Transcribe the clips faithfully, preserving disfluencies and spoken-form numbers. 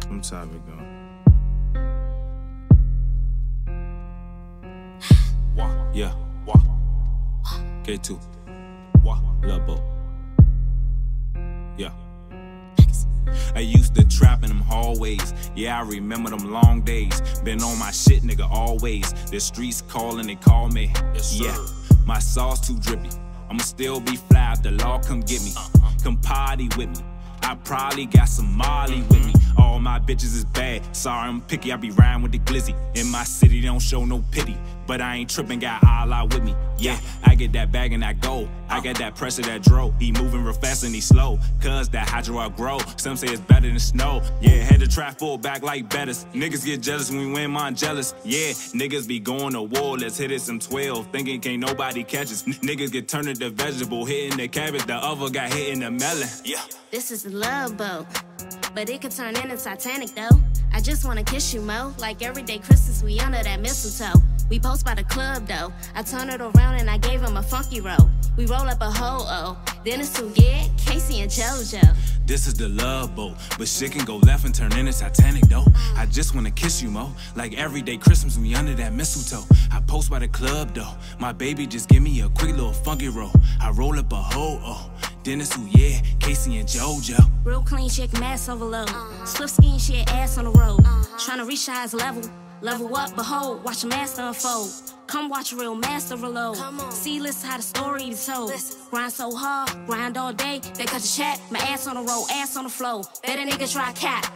I'm topic going. Wah, yeah, wah. K two. Wah, Luv Boat. Yeah. I used to trap in them hallways. Yeah, I remember them long days. Been on my shit, nigga, always. The streets calling, they call me. Yes, yeah, my sauce too drippy. I'ma still be fly if the law come get me. Come party with me. I probably got some Molly with me. All my bitches is bad. Sorry, I'm picky, I be riding with the glizzy. In my city, they don't show no pity. But I ain't tripping, got all out with me. Yeah, I get that bag and I go. I got that pressure that drove. He moving real fast and he slow. Cause that hydro I grow. Some say it's better than snow. Yeah, had to try full back like betters. Niggas get jealous when we win, mine jealous. Yeah, niggas be going to war. Let's hit it some twelve. Thinking can't nobody catch us. Niggas get turned into vegetable. Hitting the cabbage, the other got hit in the melon. Yeah. This is the Luv Boat, but it could turn into Titanic though. I just wanna kiss you, Mo. Like everyday Christmas, we under that mistletoe. We post by the club though. I turn it around and I gave him a funky roll. We roll up a ho-oh. Then it's to get Casey and JoJo. This is the Luv Boat, but shit can go left and turn into Titanic though. I just wanna kiss you, Mo. Like everyday Christmas, we under that mistletoe. I post by the club though. My baby just give me a quick little funky roll. I roll up a ho-oh. Then it's who, yeah, Casey and JoJo. Real clean chick, mass overload. Uh-huh. Swift skiing shit, ass on the road. Uh-huh. Trying to reach highest level. Level up, behold, watch a master unfold. Come watch a real master reload. See, listen how the story is told. Listen. Grind so hard, grind all day. They cut the chat, my ass on the road, ass on the flow. Bet a nigga try cap.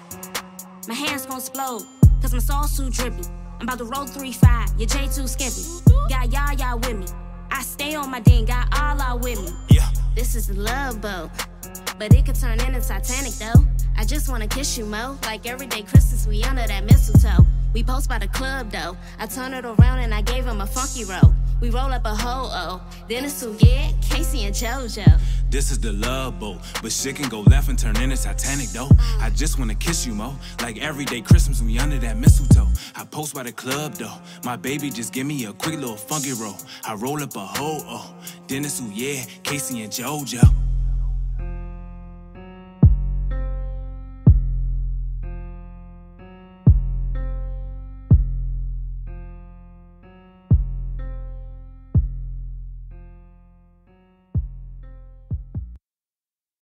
My hands gon' explode, cause my sauce too drippy. I'm about to roll three five, your J too skimpy. Got y'all, y'all with me. I stay on my ding, got all out with me. Yeah. This is the Luv Boat, but it could turn into Titanic though. I just wanna kiss you, Mo. Like everyday Christmas, we under that mistletoe. We post by the club though. I turn it around and I gave him a funky roll. We roll up a ho-oh. Then it's to get Casey and JoJo. This is the Luv Boat, but shit can go left and turn into Titanic though. I just wanna kiss you, Mo. Like everyday Christmas, we under that mistletoe. I post by the club though. My baby just give me a quick little funky roll. I roll up a ho-oh. Then it's who, yeah, Casey and JoJo.